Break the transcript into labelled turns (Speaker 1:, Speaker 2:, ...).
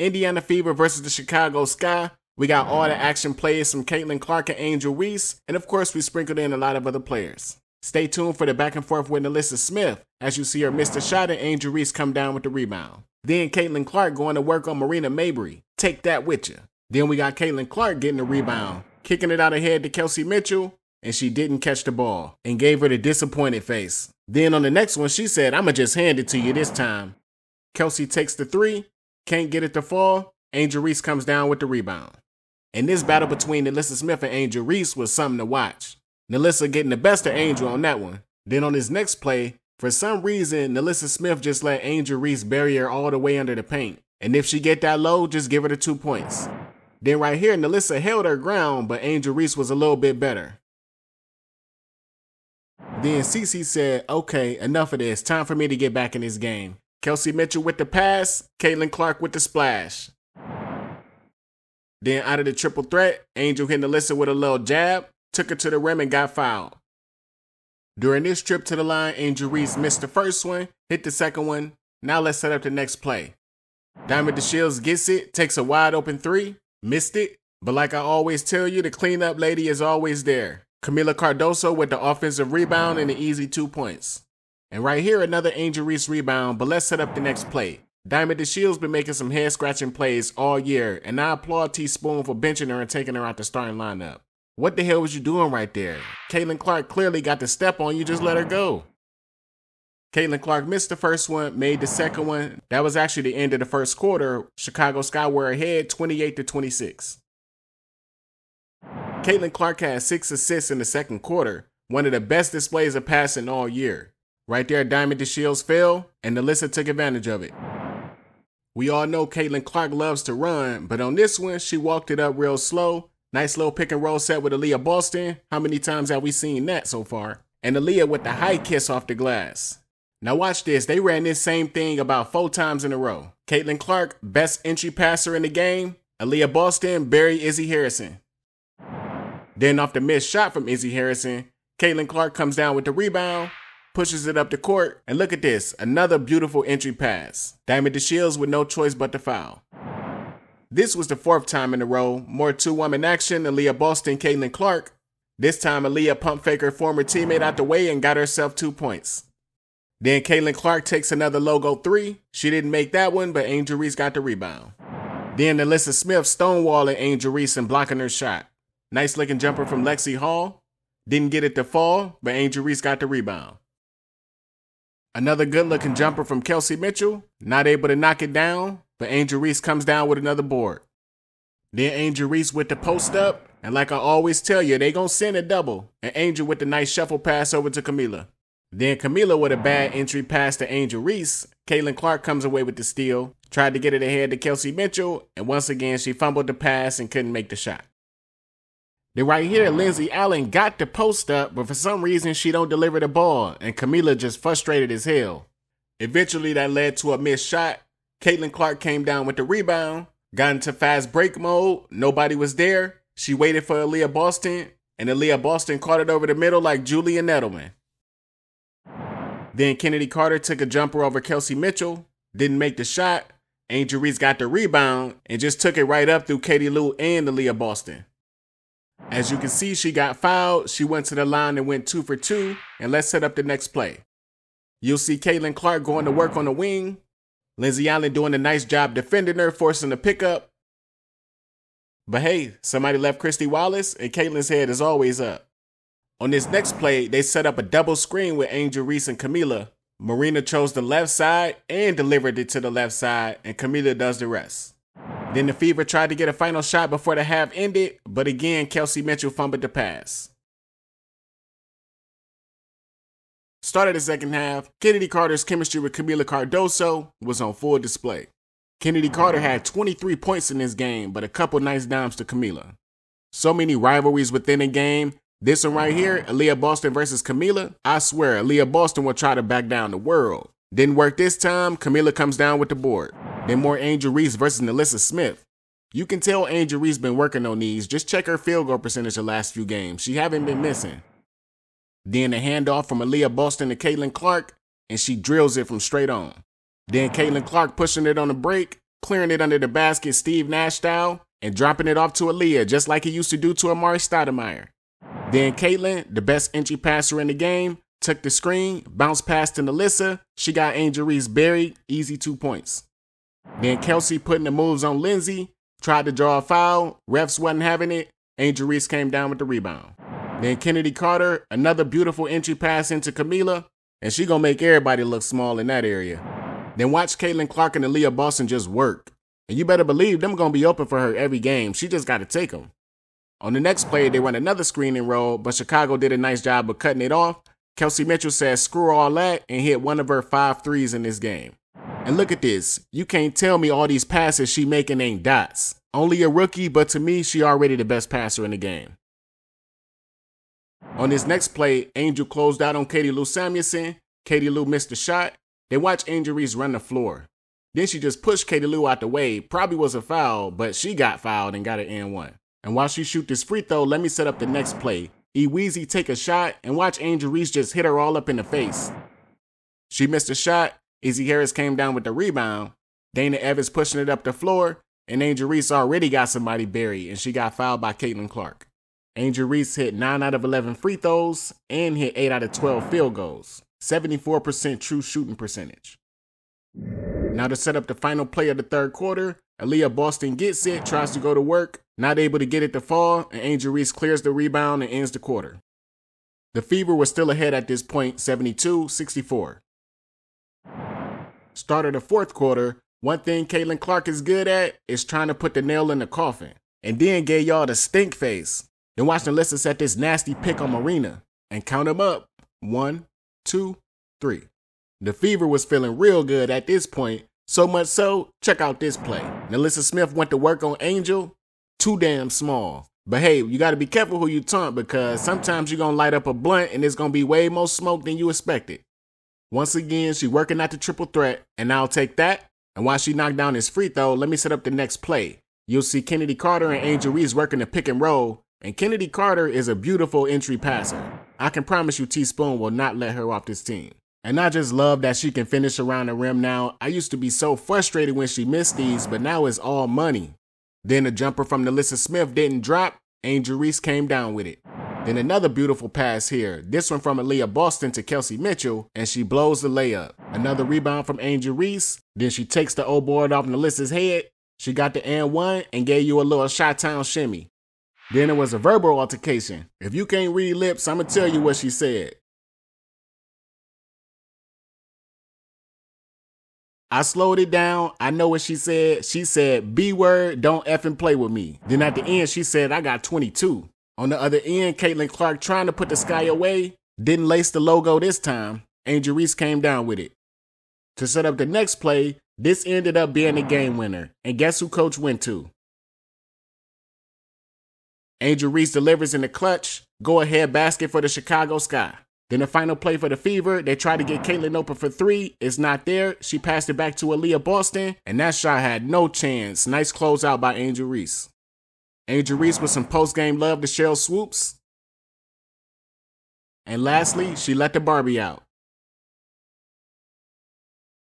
Speaker 1: Indiana Fever versus the Chicago Sky. We got all the action plays from Caitlin Clark and Angel Reese, and of course we sprinkled in a lot of other players. Stay tuned for the back and forth with NaLyssa Smith as you see her miss the shot and Angel Reese come down with the rebound. Then Caitlin Clark going to work on Marina Mabrey. Take that with you. Then we got Caitlin Clark getting the rebound, kicking it out ahead to Kelsey Mitchell, and she didn't catch the ball and gave her the disappointed face. Then on the next one, she said, "I'ma just hand it to you this time." Kelsey takes the three, can't get it to fall. Angel Reese comes down with the rebound. And this battle between NaLyssa Smith and Angel Reese was something to watch. NaLyssa getting the best of Angel on that one. Then on his next play, for some reason, NaLyssa Smith just let Angel Reese bury her all the way under the paint. And if she get that low, just give her the 2 points. Then right here, NaLyssa held her ground, but Angel Reese was a little bit better. Then Cece said, "Okay, enough of this. Time for me to get back in this game." Kelsey Mitchell with the pass, Caitlin Clark with the splash. Then out of the triple threat, Angel hit NaLyssa with a little jab, took her to the rim and got fouled. During this trip to the line, Angel Reese missed the first one, hit the second one. Now let's set up the next play. Diamond DeShields gets it, takes a wide open three, missed it, but like I always tell you, the cleanup lady is always there. Kamilla Cardoso with the offensive rebound and the easy 2 points. And right here, another Angel Reese rebound, but let's set up the next play. Diamond DeShields been making some head-scratching plays all year, and I applaud T-Spoon for benching her and taking her out the starting lineup. What the hell was you doing right there? Caitlin Clark clearly got the step on you, just let her go. Caitlin Clark missed the first one, made the second one. That was actually the end of the first quarter. Chicago Sky were ahead 28-26. Caitlin Clark had 6 assists in the second quarter, one of the best displays of passing all year. Right there, Diamond DeShields fell, and NaLyssa took advantage of it. We all know Caitlin Clark loves to run, but on this one, she walked it up real slow. Nice little pick and roll set with Aliyah Boston. How many times have we seen that so far? And Aliyah with the high kiss off the glass. Now watch this, they ran this same thing about 4 times in a row. Caitlin Clark, best entry passer in the game. Aliyah Boston, bury Izzy Harrison. Then off the missed shot from Izzy Harrison, Caitlin Clark comes down with the rebound, pushes it up the court, and look at this, another beautiful entry pass. Diamond DeShields with no choice but to foul. This was the 4th time in a row, more 2-woman action, Aliyah Boston, Caitlin Clark. This time Aliyah pump fake her former teammate out the way and got herself 2 points. Then Caitlin Clark takes another logo 3. She didn't make that one, but Angel Reese got the rebound. Then NaLyssa Smith stonewalling Angel Reese and blocking her shot. Nice looking jumper from Lexie Hull. Didn't get it to fall, but Angel Reese got the rebound. Another good looking jumper from Kelsey Mitchell. Not able to knock it down, but Angel Reese comes down with another board. Then Angel Reese with the post up, and like I always tell you, they gonna send a double. And Angel with the nice shuffle pass over to Kamilla. Then Kamilla with a bad entry pass to Angel Reese. Caitlin Clark comes away with the steal. Tried to get it ahead to Kelsey Mitchell, and once again she fumbled the pass and couldn't make the shot. Then right here, Lindsay Allen got the post up, but for some reason she don't deliver the ball, and Kamilla just frustrated as hell. Eventually that led to a missed shot. Caitlin Clark came down with the rebound, got into fast break mode, nobody was there. She waited for Aliyah Boston, and Aliyah Boston caught it over the middle like Julian Edelman. Then Chennedy Carter took a jumper over Kelsey Mitchell, didn't make the shot. Angel Reese got the rebound and just took it right up through Katie Lou and Aliyah Boston. As you can see, she got fouled. She went to the line and went 2 for 2. And let's set up the next play. You'll see Caitlin Clark going to work on the wing. Lindsay Allen doing a nice job defending her, forcing the pickup. But hey, somebody left Kristy Wallace, and Caitlin's head is always up. On this next play, they set up a double screen with Angel Reese and Kamilla. Marina chose the left side and delivered it to the left side, and Kamilla does the rest. Then the Fever tried to get a final shot before the half ended, but again, Kelsey Mitchell fumbled the pass. Start of the second half, Chennedy Carter's chemistry with Kamilla Cardoso was on full display. Chennedy Carter had 23 points in this game, but a couple nice dimes to Kamilla. So many rivalries within the game. This one right here, Aliyah Boston versus Kamilla. I swear, Aliyah Boston will try to back down the world. Didn't work this time, Kamilla comes down with the board. Then more Angel Reese versus NaLyssa Smith. You can tell Angel Reese been working on these. Just check her field goal percentage the last few games. She haven't been missing. Then a handoff from Aliyah Boston to Caitlin Clark, and she drills it from straight on. Then Caitlin Clark pushing it on the break. clearing it under the basket Steve Nash style, and dropping it off to Aliyah just like he used to do to Amari Stoudemire. Then Caitlin, the best entry passer in the game, took the screen, bounced past to NaLyssa. She got Angel Reese buried, easy 2 points. Then Kelsey putting the moves on Lindsay, tried to draw a foul, refs wasn't having it, Angel Reese came down with the rebound. Then Chennedy Carter, another beautiful entry pass into Kamilla, and she gonna make everybody look small in that area. Then watch Caitlin Clark and Aliyah Boston just work. And you better believe them gonna be open for her every game. She just gotta take them. On the next play, they run another screen and roll, but Chicago did a nice job of cutting it off. Kelsey Mitchell says screw all that and hit one of her 5 threes in this game. And look at this. You can't tell me all these passes she making ain't dots. Only a rookie, but to me, she already the best passer in the game. On this next play, Angel closed out on Lou Samuelson. Lou missed the shot. They watch Angel Reese run the floor. Then she just pushed Lou out the way. Probably was a foul, but she got fouled and got an N1. And while she shoot this free throw, let me set up the next play. Weezy take a shot and watch Angel Reese just hit her all up in the face. She missed a shot. Izzy Harris came down with the rebound. Dana Evans pushing it up the floor, and Angel Reese already got somebody buried, and she got fouled by Caitlin Clark. Angel Reese hit 9 out of 11 free throws and hit 8 out of 12 field goals. 74% true shooting percentage. Now to set up the final play of the third quarter, Aliyah Boston gets it, tries to go to work, not able to get it to fall, and Angel Reese clears the rebound and ends the quarter. The Fever was still ahead at this point, 72-64. Start of the fourth quarter, one thing Caitlin Clark is good at is trying to put the nail in the coffin, and then gave y'all the stink face. Then watch NaLyssa set this nasty pick on Marina, and count them up, 1, 2, 3. The Fever was feeling real good at this point, so much so, check out this play. NaLyssa Smith went to work on Angel, too damn small. But hey, you gotta be careful who you taunt because sometimes you're gonna light up a blunt and it's gonna be way more smoke than you expected. Once again, she working at the triple threat, and I'll take that. And while she knocked down his free throw, let me set up the next play. You'll see Chennedy Carter and Angel Reese working the pick and roll, and Chennedy Carter is a beautiful entry passer. I can promise you T-Spoon will not let her off this team. And I just love that she can finish around the rim now. I used to be so frustrated when she missed these, but now it's all money. Then the jumper from NaLyssa Smith didn't drop. Angel Reese came down with it. Then another beautiful pass here. This one from Aliyah Boston to Kelsey Mitchell, and she blows the layup. Another rebound from Angel Reese. Then she takes the old board off NaLyssa's head. She got the N1 and gave you a little Chi-Town shimmy. Then it was a verbal altercation. If you can't read lips, I'ma tell you what she said. I slowed it down. I know what she said. She said, B-word, don't effing play with me. Then at the end, she said, I got 22. On the other end, Caitlin Clark trying to put the sky away. Didn't lace the logo this time. Angel Reese came down with it. To set up the next play, this ended up being the game winner. And guess who coach went to? Angel Reese delivers in the clutch. Go ahead basket for the Chicago Sky. Then the final play for the Fever, they try to get Caitlin open for 3. It's not there. She passed it back to Aliyah Boston, and that shot had no chance. Nice closeout by Angel Reese. Angel Reese with some post-game love to Cheryl Swoops. And lastly, she let the Barbie out.